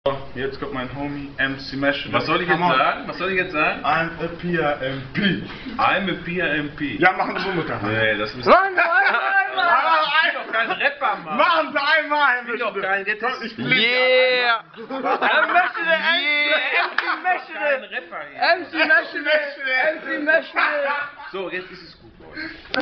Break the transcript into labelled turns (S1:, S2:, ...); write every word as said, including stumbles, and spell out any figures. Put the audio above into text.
S1: Jetzt kommt mein Homie M C Mesh.
S2: Was soll ich jetzt sagen? Was soll ich jetzt sagen?
S1: I'm a P R M P.
S2: I'm a P R M P.
S1: Ja, machen Sie mit der Hand.
S2: Nee, das ist
S3: Machen Sie einmal!
S2: Ich bin doch kein Rapper, Mann.
S1: Machen Sie einmal,
S2: Ich bin doch kein Rapper.
S1: Ich
S3: Yeah! Er möchte der M C
S2: kein
S3: Meschede!
S2: Rapper hier.
S3: M C Meschede! M C Meschede!
S2: So, jetzt ist es gut, Leute.